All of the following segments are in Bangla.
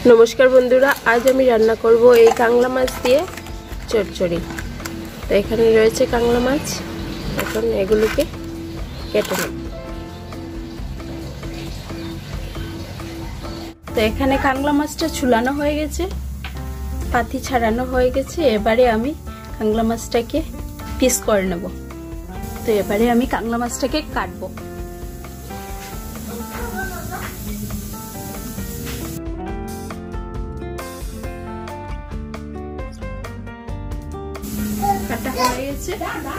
नमस्कार बंधुरा आज आमी रान्ना करब এই কাংলা মাছ দিয়ে চচ্চড়ি। তো এখানে রয়েছে কাংলা মাছ, এখন এগুলোকে কেটে নেব। তো এখানে কাংলা মাছটা ছুলানো হয়ে গেছে, পাতি ছাড়ানো হয়ে গেছে। এবারে আমি কাংলা মাছটাকে পিস করে নেব। তো এবারে আমি কাংলা মাছটাকে কাটবো। কাটা হয়ে গেছে,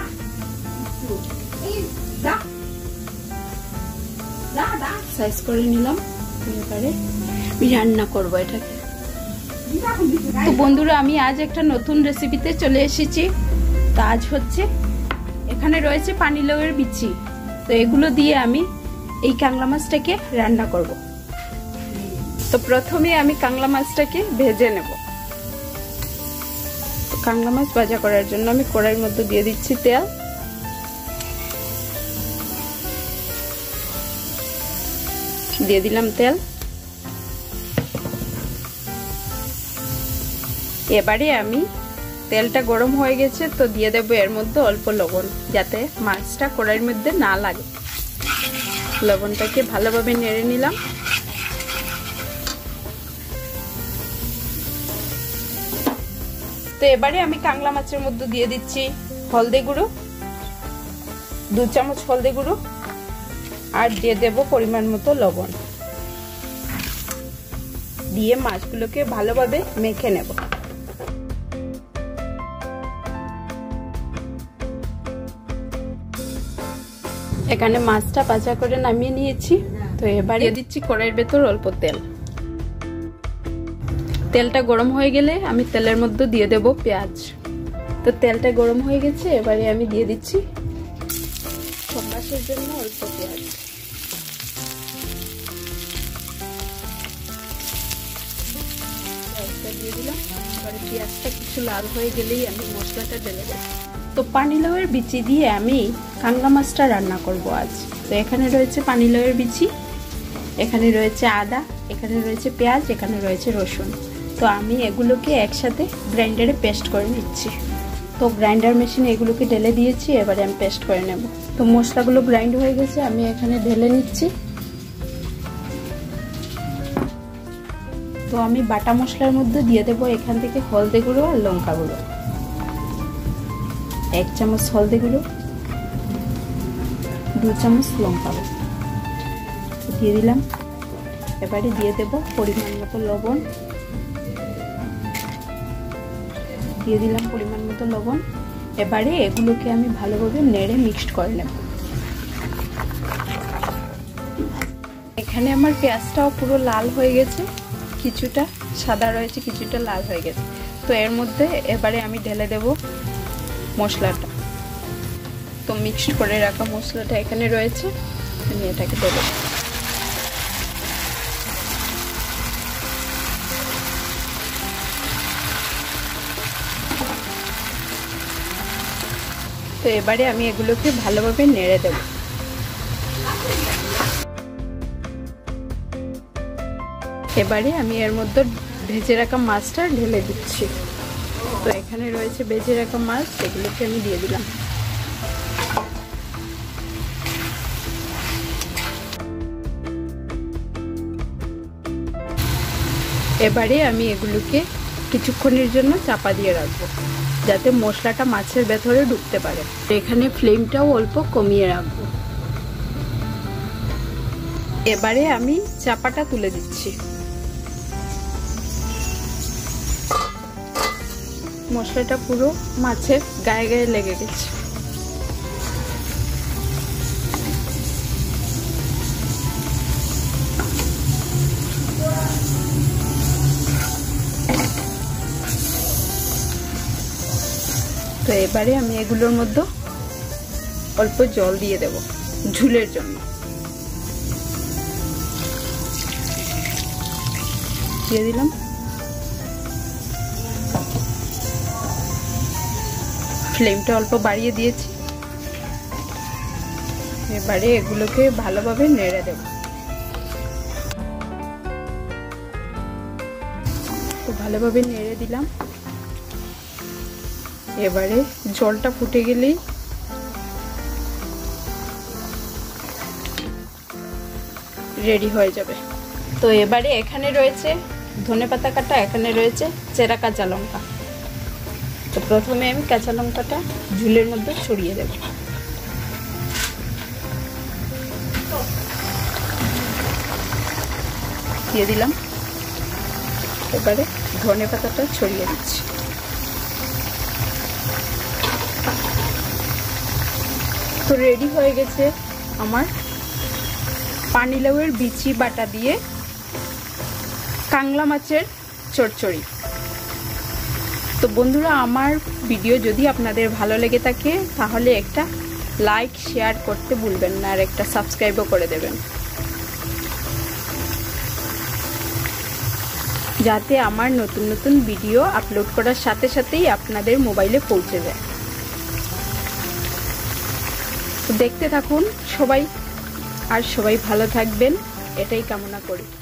সাইজ করে নিলাম। এবারে আমি রান্না করবো এটাকে। তো বন্ধুরা আমি আজ একটা নতুন রেসিপিতে চলে এসেছি। তো আজ হচ্ছে এখানে রয়েছে পানি লাউয়ের বিচি। তো এগুলো দিয়ে আমি এই কাংলা মাছটাকে রান্না করব। তো প্রথমে আমি কাংলা মাছটাকে ভেজে নেব। কাংলা মাছ ভাজা করার জন্য আমি কড়াইয়ের মধ্যে দিয়ে দিচ্ছি তেল। দিয়ে দিলাম তেল। এবারে আমি তেলটা গরম হয়ে গেছে, তো দিয়ে দেব এর মধ্যে অল্প লবণ, যাতে মাছটা কড়াইয়ের মধ্যে না লাগে। লবণটাকে ভালোভাবে নেড়ে নিলাম। তো এবারে আমি কাংলা মাছের মধ্যে দিয়ে দিচ্ছি হলদে গুঁড়ো, 2 চামচ হলদে গুঁড়ো, আর দিয়ে দেব পরিমাণ মতো লবণ। দিয়ে মাছগুলোকে ভালোভাবে মেখে নেব। এখানে মাছটা ভাজা করে নামিয়ে নিয়েছি। তো এবার দিয়ে দিচ্ছি কড়াইয়ের ভেতর অল্প তেল। তেলটা গরম হয়ে গেলে আমি তেলের মধ্যে দিয়ে দেব পেঁয়াজ। তো তেলটা গরম হয়ে গেছে, এবারে আমি দিয়ে দিচ্ছি সব মাছের জন্য অল্প পেঁয়াজ। দিয়ে দিলাম। এবারে পেঁয়াজটা কিছু লাল হয়ে গেলেই আমি মশলাটা ঢেলে দেব। তো পানি লাউয়ের বিচি দিয়ে আমি কাংলা মাছটা রান্না করব আজ। তো এখানে রয়েছে পানি লাউয়ের বিচি, এখানে রয়েছে আদা, এখানে রয়েছে পেঁয়াজ, এখানে রয়েছে রসুন। তো আমি এগুলোকে একসাথে গ্রাইন্ডারে পেস্ট করে নিচ্ছি। তো গ্রাইন্ডার মেশিনে এগুলোকে ঢেলে দিয়েছি, এবারে আমি পেস্ট করে নেব। তো মশলাগুলো গ্রাইন্ড হয়ে গেছে, আমি এখানে ঢেলে নিচ্ছি। তো আমি বাটা মশলার মধ্যে দিয়ে দেবো এখান থেকে হলদে গুঁড়ো আর লঙ্কা গুঁড়ো। 1 চামচ হলদে গুঁড়ো, 2 চামচ লঙ্কা গুঁড়ো দিয়ে দিলাম। এবারে দিয়ে দেব পরিমাণ মতো লবণ। দিয়ে দিলাম পরিমাণ মতো লবণ। এবারে এগুলোকে আমি ভালোভাবে নেড়ে মিক্সড করে নেব। এখানে আমার পেঁয়াজটাও পুরো লাল হয়ে গেছে, কিছুটা সাদা রয়েছে, কিছুটা লাল হয়ে গেছে। তো এর মধ্যে এবারে আমি ঢেলে দেব মশলাটা। তো মিক্সড করে রাখা মশলাটা এখানে রয়েছে, আমি এটাকে দেব। তো এবারে আমি এগুলোকে ভালোভাবে নেড়ে দেব। এবারে আমি এর মধ্যে ভেজে রাখা মাছটা ঢেলে দিচ্ছি। তো এখানে রয়েছে ভেজে রাখা মাছ, এগুলোকে আমি দিয়ে দিলাম। এবারে আমি এগুলোকে কিছুক্ষণের জন্য চাপা দিয়ে রাখবো, যাতে মশলাটা মাছের ভেতরে ঢুকতে পারে। এখানে ফ্লেমটাও অল্প কমিয়ে রাখবো। এবারে আমি চাপাটা তুলে দিচ্ছি। মশলাটা পুরো মাছের গায়ে গায়ে লেগে গেছে। তো এবারে আমি এগুলোর মধ্যে অল্প জল দিয়ে দেব ঝোলের জন্য। দিয়ে দিলাম। ফ্লেমটা অল্প বাড়িয়ে দিয়েছি। এবারে এগুলোকে ভালোভাবে নেড়ে দেব। তো ভালোভাবে নেড়ে দিলাম। এবারে জলটা ফুটে গেলেই রেডি হয়ে যাবে। তো এবারে এখানে রয়েছে ধনেপাতা কাটা, এখানে রয়েছে চেরা কাঁচা লঙ্কা। তো প্রথমে আমি কাঁচা লঙ্কাটা ঝুলের মধ্যে ছড়িয়ে দেব। দিয়ে দিলাম। এবারে ধনেপাতাটা ছড়িয়ে দিচ্ছি। তো রেডি হয়ে গেছে আমার পানিলাউয়ের বিচি বাটা দিয়ে কাংলা মাছের চচ্চড়ি। তো বন্ধুরা, আমার ভিডিও যদি আপনাদের ভালো লেগে থাকে তাহলে একটা লাইক শেয়ার করতে ভুলবেন না, আর একটা সাবস্ক্রাইবও করে দেবেন, যাতে আমার নতুন নতুন ভিডিও আপলোড করার সাথে সাথেই আপনাদের মোবাইলে পৌঁছে যায়। তো দেখতে থাকুন সবাই, আর সবাই ভালো থাকবেন এটাই কামনা করি।